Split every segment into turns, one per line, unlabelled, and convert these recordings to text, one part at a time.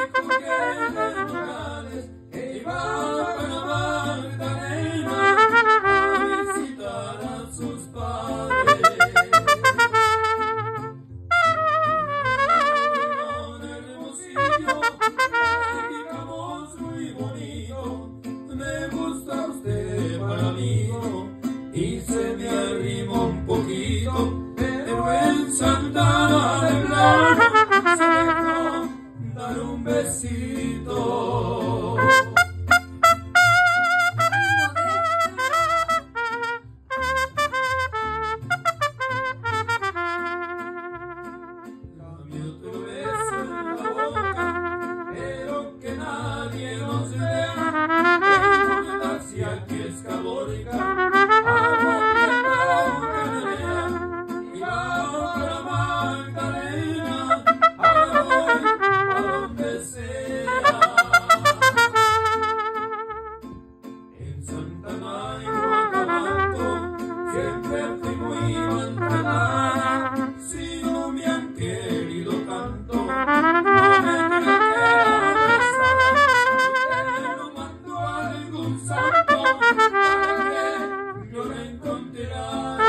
Coqueles lugares que iba para Magdalena a visitar a sus padres. En Hermosillo platicamos muy bonito, me gusta usted para amigo y se me arrimó un poquito, pero en Santana de Plano se dejó dar un besito. Dame otro beso en la boca, pero que nadie nos vea, si aquí es católica, amo que me vean, y vamos para Magdalena, ahora voy a donde sea. En Santa María y Guanajuato, siempre fui muy maltratada, si no me han querido tanto, no me crean que lo mando a algún santo para que yo lo encontrara.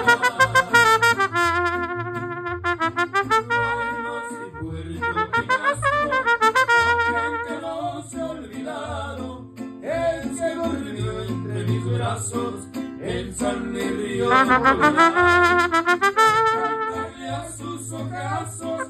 Guaymas y Puerto Peñasco, aunque no se ha olvidado, él se durmió entre mis brazos en San Río. Cantarle a sus ojazos